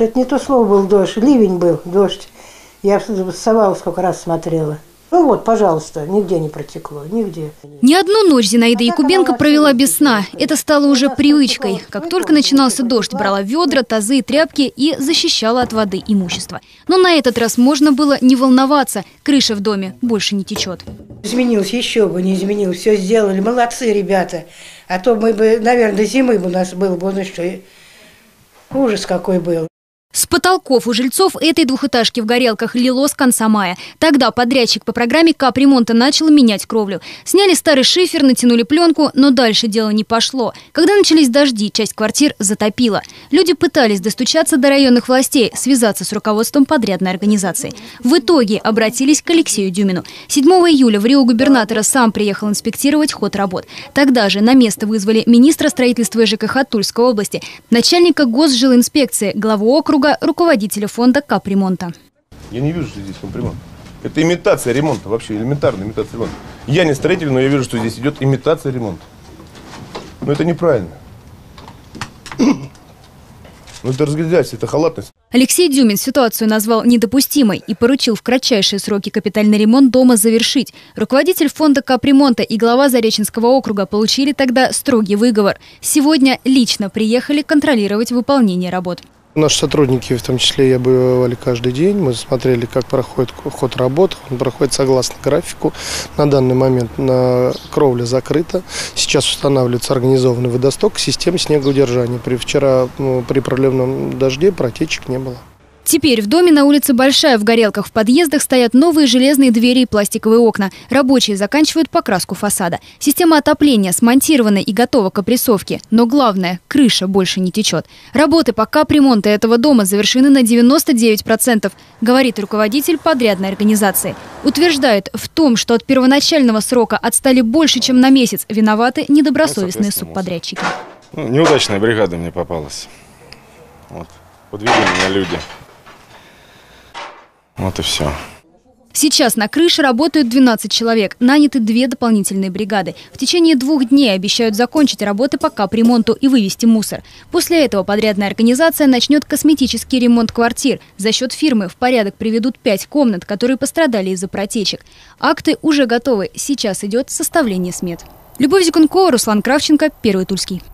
Это не то слово был дождь, ливень был, дождь. Я совала, сколько раз смотрела. Ну вот, пожалуйста, нигде не протекло, нигде. Ни одну ночь Зинаида Якубенко провела без сна. Это стало уже привычкой. Как только начинался дождь, брала ведра, тазы и тряпки и защищала от воды имущество. Но на этот раз можно было не волноваться. Крыша в доме больше не течет. Изменилось, еще бы не изменилось. Все сделали. Молодцы, ребята. А то мы бы, наверное, до зимы у нас был бы, ну что, ужас какой был. С потолков у жильцов этой двухэтажки в Горелках лило с конца мая. Тогда подрядчик по программе капремонта начал менять кровлю. Сняли старый шифер, натянули пленку, но дальше дело не пошло. Когда начались дожди, часть квартир затопило. Люди пытались достучаться до районных властей, связаться с руководством подрядной организации. В итоге обратились к Алексею Дюмину. 7 июля в Рио губернатора сам приехал инспектировать ход работ. Тогда же на место вызвали министра строительства и ЖКХ Тульской области, начальника госжилинспекции, главу округа, руководителя фонда капремонта. Я не вижу, что здесь капремонт. Это имитация ремонта, вообще элементарная имитация ремонта. Я не строитель, но я вижу, что здесь идет имитация ремонта. Но это неправильно. Ну это разглядяйся, это халатность. Алексей Дюмин ситуацию назвал недопустимой и поручил в кратчайшие сроки капитальный ремонт дома завершить. Руководитель фонда капремонта и глава Зареченского округа получили тогда строгий выговор. Сегодня лично приехали контролировать выполнение работ. Наши сотрудники, в том числе, бывали каждый день. Мы смотрели, как проходит ход работ. Он проходит согласно графику. На данный момент кровля закрыта. Сейчас устанавливается организованный водосток, система снегоудержания. Вчера при проливном дожде протечек не было. Теперь в доме на улице Большая в Горелках в подъездах стоят новые железные двери и пластиковые окна. Рабочие заканчивают покраску фасада. Система отопления смонтирована и готова к опрессовке. Но главное – крыша больше не течет. Работы по капремонту этого дома завершены на 99%, говорит руководитель подрядной организации. Утверждает, в том, что от первоначального срока отстали больше, чем на месяц, виноваты недобросовестные субподрядчики. Неудачная бригада мне попалась. Вот. Подвели меня люди. Вот и все. Сейчас на крыше работают 12 человек. Наняты 2 дополнительные бригады. В течение 2 дней обещают закончить работы по капремонту и вывести мусор. После этого подрядная организация начнет косметический ремонт квартир. За счет фирмы в порядок приведут 5 комнат, которые пострадали из-за протечек. Акты уже готовы. Сейчас идет составление смет. Любовь Зикункова, Руслан Кравченко, Первый Тульский.